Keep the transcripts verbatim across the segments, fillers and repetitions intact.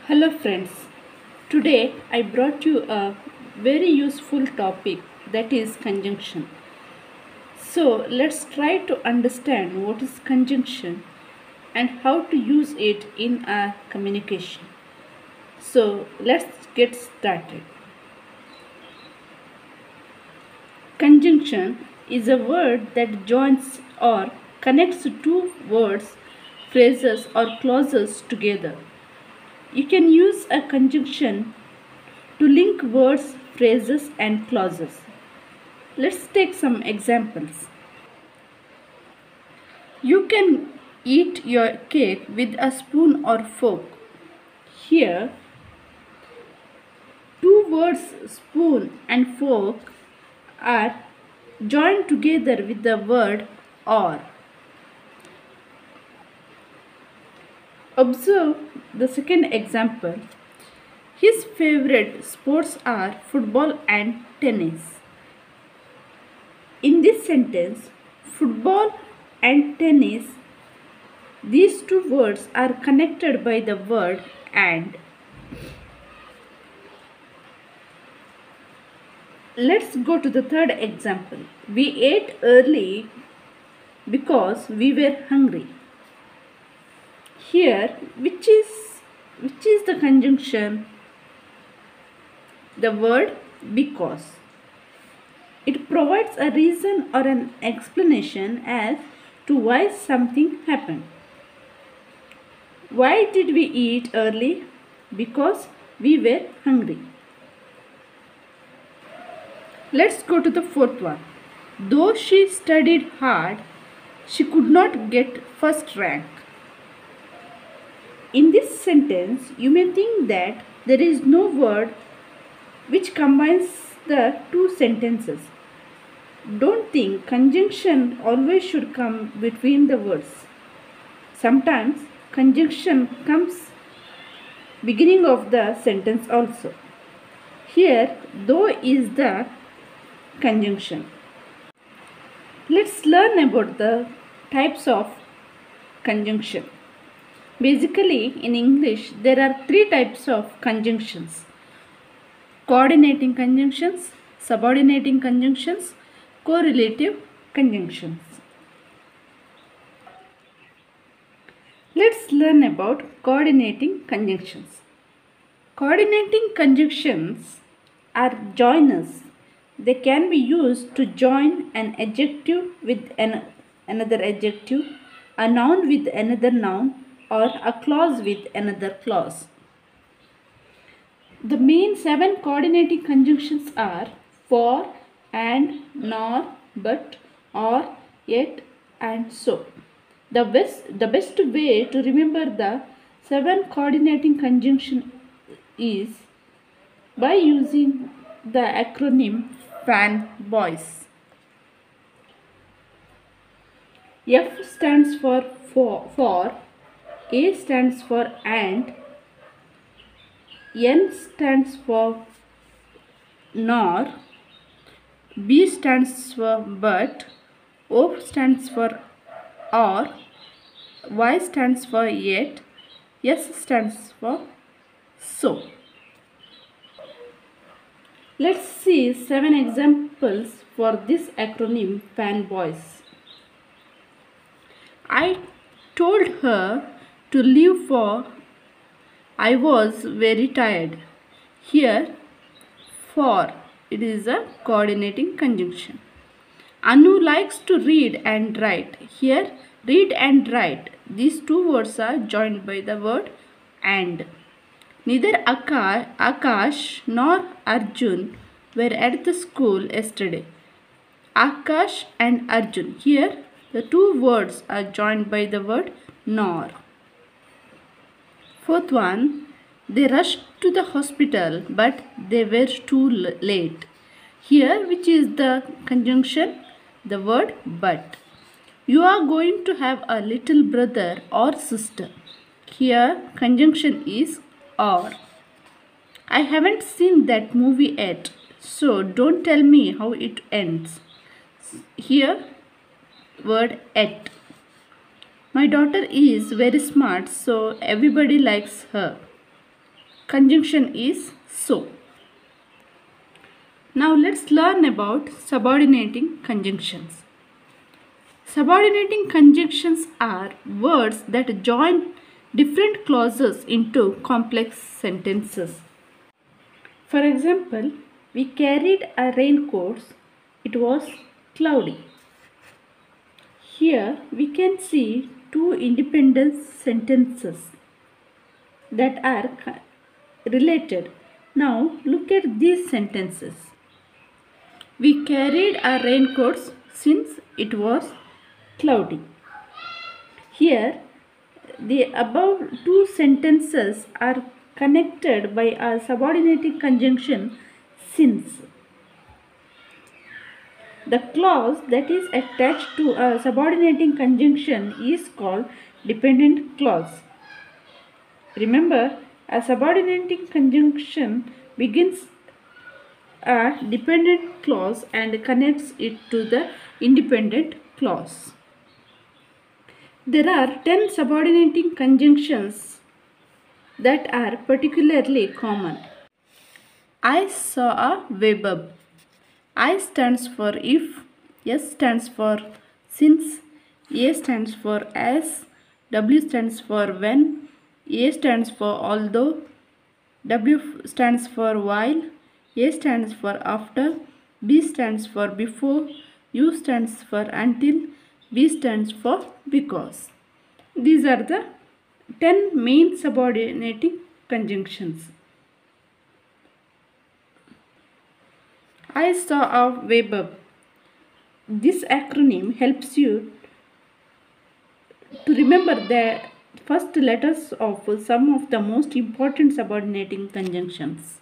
Hello friends, today I brought you a very useful topic, that is conjunction. So let's try to understand what is conjunction and how to use it in our communication. So let's get started. Conjunction is a word that joins or connects two words, phrases or clauses together. You can use a conjunction to link words, phrases, and clauses. Let's take some examples. You can eat your cake with a spoon or fork. Here, two words, spoon and fork, are joined together with the word or. Observe the second example. His favorite sports are football and tennis. In this sentence, football and tennis, these two words are connected by the word and. Let's go to the third example. We ate early because we were hungry. Here, which is which is the conjunction? The word because. It provides a reason or an explanation as to why something happened. Why did we eat early? Because we were hungry. Let's go to the fourth one. Though she studied hard, she could not get first rank. In this sentence, you may think that there is no word which combines the two sentences. Don't think conjunction always should come between the words. Sometimes conjunction comes beginning of the sentence also. Here, though is the conjunction. Let's learn about the types of conjunction. Basically, in English, there are three types of conjunctions: coordinating conjunctions, subordinating conjunctions, correlative conjunctions. Let's learn about coordinating conjunctions. Coordinating conjunctions are joiners. They can be used to join an adjective with an, another adjective, a noun with another noun, or a clause with another clause. The main seven coordinating conjunctions are for, and, nor, but, or, yet, and so. The best, the best way to remember the seven coordinating conjunction is by using the acronym FANBOYS. F stands for for, for, A stands for and, N stands for nor, B stands for but, O stands for or, Y stands for yet, S stands for so. Let's see seven examples for this acronym FANBOYS. I told her to leave for I was very tired. Here, for, it is a coordinating conjunction. Anu likes to read and write. Here, read and write, these two words are joined by the word and. Neither Akash, Akash nor Arjun were at the school yesterday. Akash and Arjun. Here, the two words are joined by the word nor. Fourth one, they rushed to the hospital but they were too late. Here, which is the conjunction? The word but. You are going to have a little brother or sister. Here, conjunction is or. I haven't seen that movie yet, so don't tell me how it ends. Here, word at. My daughter is very smart, so everybody likes her. conjunction is so. Now let's learn about subordinating conjunctions. Subordinating conjunctions are words that join different clauses into complex sentences. For example, we carried a raincoat. It was cloudy. Here we can see two independent sentences that are related. Now look at these sentences. We carried our raincoats since it was cloudy. Here the above two sentences are connected by a subordinating conjunction since. The clause that is attached to a subordinating conjunction is called dependent clause. Remember, a subordinating conjunction begins a dependent clause and connects it to the independent clause. There are ten subordinating conjunctions that are particularly common. I saw a verb. I stands for if, S stands for since, A stands for as, W stands for when, A stands for although, W stands for while, A stands for after, B stands for before, U stands for until, B stands for because. These are the ten main subordinating conjunctions. I saw a verb. This acronym helps you to remember the first letters of some of the most important subordinating conjunctions.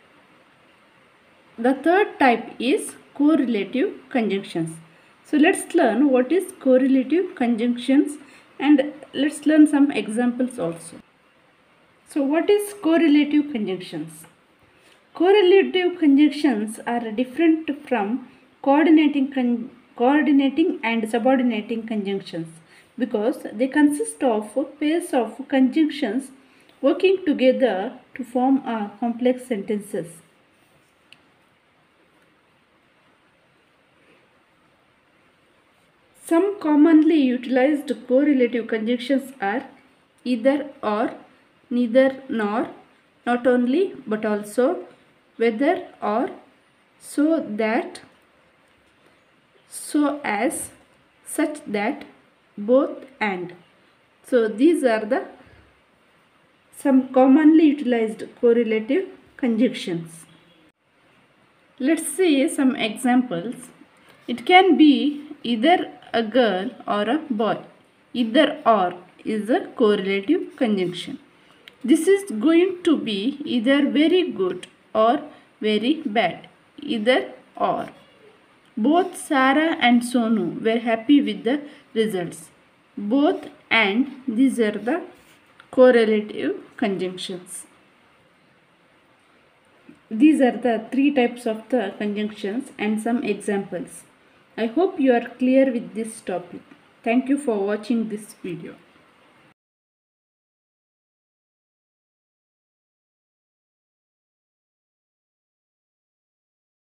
The third type is correlative conjunctions. So let's learn what is correlative conjunctions and let's learn some examples also. So what is correlative conjunctions? Correlative conjunctions are different from coordinating, con coordinating and subordinating conjunctions because they consist of pairs of conjunctions working together to form a complex sentences. Some commonly utilized correlative conjunctions are either or, neither nor, not only but also, whether or, so that, so as, such that, both and. So these are the some commonly utilized correlative conjunctions. Let's see some examples. It can be either a girl or a boy. Either or is a correlative conjunction. This is going to be either very good or very bad. Either or. Both Sarah and Sonu were happy with the results. Both and, these are the correlative conjunctions. These are the three types of the conjunctions and some examples. I hope you are clear with this topic. Thank you for watching this video.